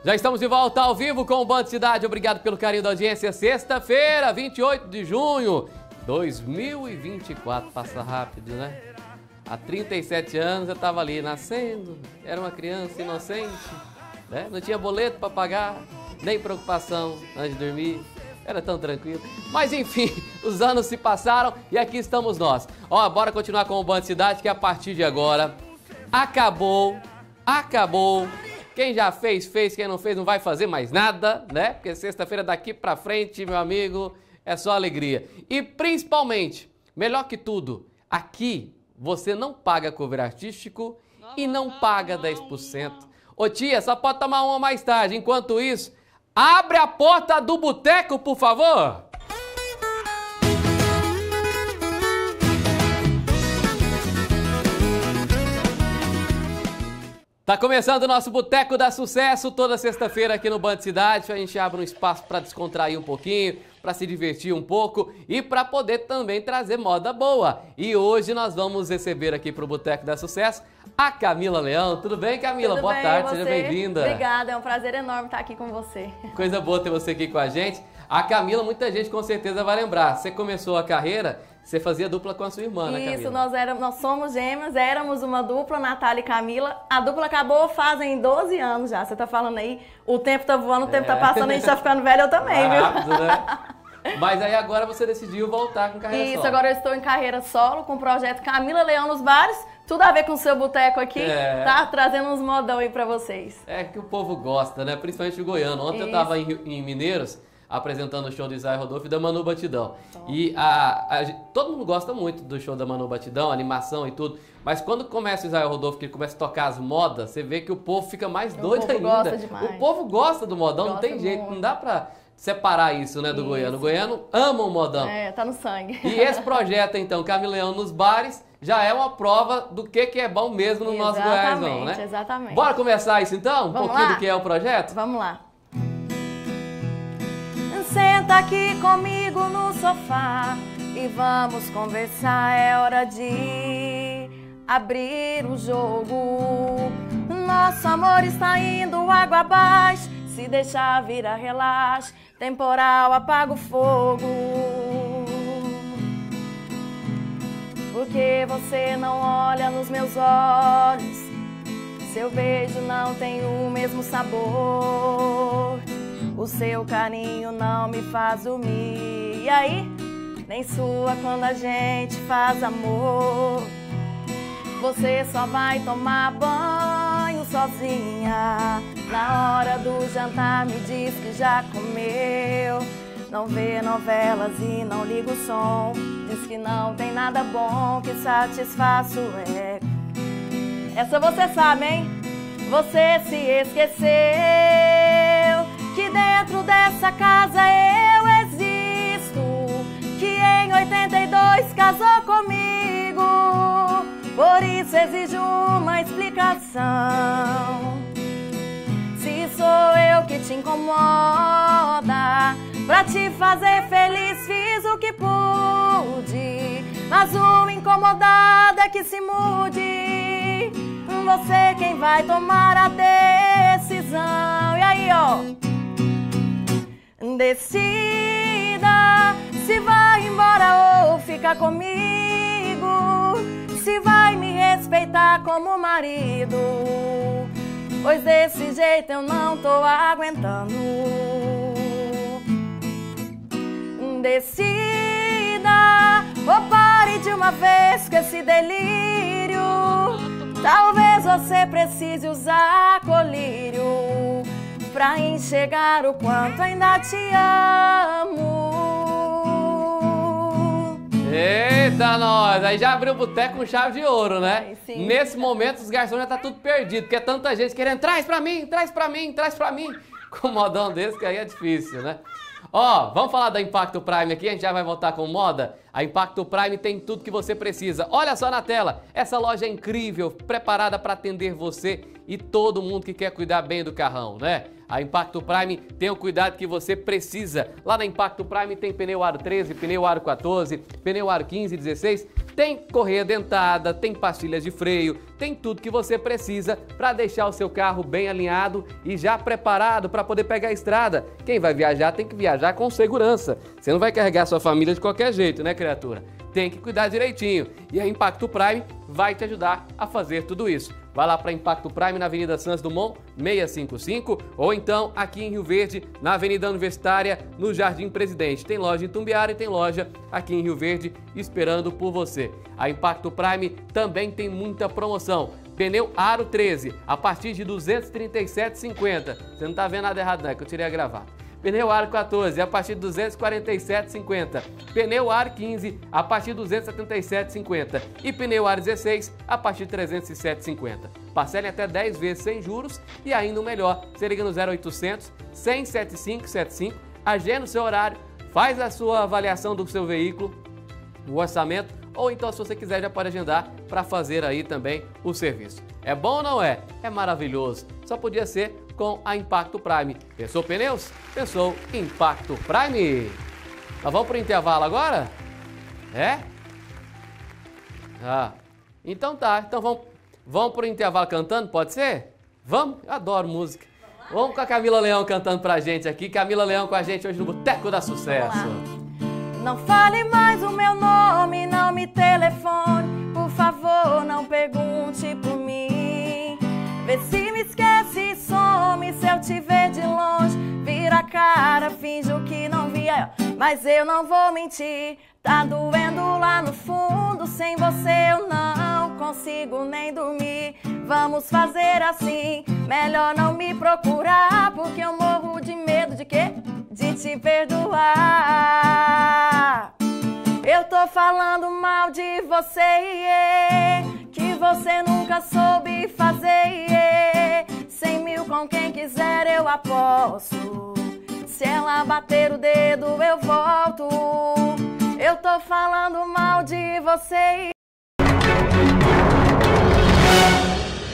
Já estamos de volta ao vivo com o Band Cidade. Obrigado pelo carinho da audiência. Sexta-feira, 28 de junho, 2024. Passa rápido, né? Há 37 anos eu estava ali nascendo, era uma criança inocente, né? Não tinha boleto para pagar, nem preocupação antes de dormir. Era tão tranquilo. Mas enfim, os anos se passaram e aqui estamos nós. Ó, bora continuar com o Band Cidade, que a partir de agora acabou. Quem já fez, quem não fez não vai fazer mais nada, né? Porque sexta-feira daqui pra frente, meu amigo, é só alegria. E principalmente, melhor que tudo, aqui você não paga cover artístico e não paga 10%. Ô tia, só pode tomar uma mais tarde. Enquanto isso, abre a porta do boteco, por favor. Tá começando o nosso Boteco da Sucesso toda sexta-feira aqui no Band Cidade. A gente abre um espaço para descontrair um pouquinho, para se divertir um pouco e para poder também trazer moda boa. E hoje nós vamos receber aqui pro Boteco da Sucesso a Camila Leão. Tudo bem, Camila? Boa tarde, seja bem-vinda. Obrigada, é um prazer enorme estar aqui com você. Coisa boa ter você aqui com a gente. A Camila, muita gente com certeza vai lembrar. Você começou a carreira, você fazia dupla com a sua irmã, né, Camila? Isso, nós somos gêmeas, éramos uma dupla, Natália e Camila. A dupla acabou fazem 12 anos já. Você tá falando aí, o tempo tá voando, o tempo tá passando, a gente tá ficando velho, eu também, viu? Rápido, né? Mas aí agora você decidiu voltar com carreira solo. Isso, agora eu estou em carreira solo com o projeto Camila Leão nos Bares. Tudo a ver com o seu boteco aqui, tá? Trazendo uns modão aí pra vocês. É que o povo gosta, né? Principalmente o goiano. Ontem eu tava em Mineiros, apresentando o show do Israel Rodolfo e da Manu Batidão. E todo mundo gosta muito do show da Manu Batidão, animação e tudo. Mas quando começa o Israel Rodolfo, que ele começa a tocar as modas, você vê que o povo fica mais doido ainda. Gosta demais. O povo gosta do modão, não tem jeito, não dá pra separar isso, né, do goiano. O goiano ama o modão. É, tá no sangue. E esse projeto, então, Camila Leão nos Bares, já é uma prova do que é bom mesmo no nosso Goiásão, né? Exatamente. Bora começar isso então? Vamos pouquinho lá? do que é o projeto? Vamos lá. Senta aqui comigo no sofá e vamos conversar, é hora de abrir o jogo. Nosso amor está indo água abaixo, se deixar virar relaxa, temporal apaga o fogo. Porque você não olha nos meus olhos, seu beijo não tem o mesmo sabor, o seu carinho não me faz dormir. E aí, nem sua quando a gente faz amor. Você só vai tomar banho sozinha, na hora do jantar me diz que já comeu. Não vê novelas e não liga o som, diz que não tem nada bom que satisfaça o ego. Essa você sabe, hein? Você se esqueceu que dentro dessa casa eu existo, que em 82 casou comigo, por isso exijo uma explicação. Se sou eu que te incomoda, pra te fazer feliz fiz o que pude, mas o incomodado é que se mude. Você quem vai tomar a decisão. E aí, ó, decida se vai embora ou ficar comigo, se vai me respeitar como marido, pois desse jeito eu não tô aguentando. Decida ou pare de uma vez com esse delírio. Talvez você precise usar colírio pra enxergar o quanto ainda te amo. Eita, nós! Aí já abriu o boteco com chave de ouro, né? Ai, sim. Nesse momento os garçons já tá tudo perdido, porque é tanta gente querendo, traz pra mim, traz pra mim, traz pra mim. Com um modão desse que aí é difícil, né? Ó, vamos falar da Impacto Prime aqui, a gente já vai voltar com moda. A Impacto Prime tem tudo que você precisa. Olha só na tela, essa loja é incrível, preparada para atender você e todo mundo que quer cuidar bem do carrão, né? A Impacto Prime tem o cuidado que você precisa. Lá na Impacto Prime tem pneu aro 13, pneu aro 14, pneu aro 15 e 16, tem correia dentada, tem pastilhas de freio, tem tudo que você precisa para deixar o seu carro bem alinhado e já preparado para poder pegar a estrada. Quem vai viajar tem que viajar com segurança. Você não vai carregar sua família de qualquer jeito, né, criatura? Tem que cuidar direitinho. E a Impacto Prime vai te ajudar a fazer tudo isso. Vai lá para Impacto Prime na Avenida Santos Dumont 655 ou então aqui em Rio Verde, na Avenida Universitária, no Jardim Presidente. Tem loja em Tumbiara e tem loja aqui em Rio Verde esperando por você. A Impacto Prime também tem muita promoção. Pneu aro 13 a partir de R$ 237,50. Você não está vendo nada errado, não, é que eu tirei a gravata. Pneu aro 14 a partir de R$ 247,50. Pneu aro 15 a partir de R$ 277,50. E pneu aro 16 a partir de R$ 307,50. Parcelem até 10 vezes sem juros e ainda o melhor, você liga no 0800 100 7575, agenda o seu horário, faz a sua avaliação do seu veículo, o orçamento, ou então se você quiser já pode agendar para fazer aí também o serviço. É bom ou não é? É maravilhoso. Só podia ser com a Impacto Prime. Pensou pneus? Pensou Impacto Prime. Nós vamos para o intervalo agora? É? Ah, então tá. Então vamos para o intervalo cantando, pode ser? Vamos? Eu adoro música. Vamos com a Camila Leão cantando pra gente aqui. Camila Leão com a gente hoje no Boteco da Sucesso. Não fale mais o meu nome, não me telefone, por favor, não pergunte por mim. Vê se me esquece e some, se eu te ver de longe, vira a cara, finjo que não via, mas eu não vou mentir. Tá doendo lá no fundo, sem você eu não consigo nem dormir. Vamos fazer assim, melhor não me procurar, porque eu morro de medo de quê? De te perdoar. Eu tô falando mal de você, que você nunca soube fazer. 100 mil com quem quiser eu aposto, se ela bater o dedo eu volto. Eu tô falando mal de você.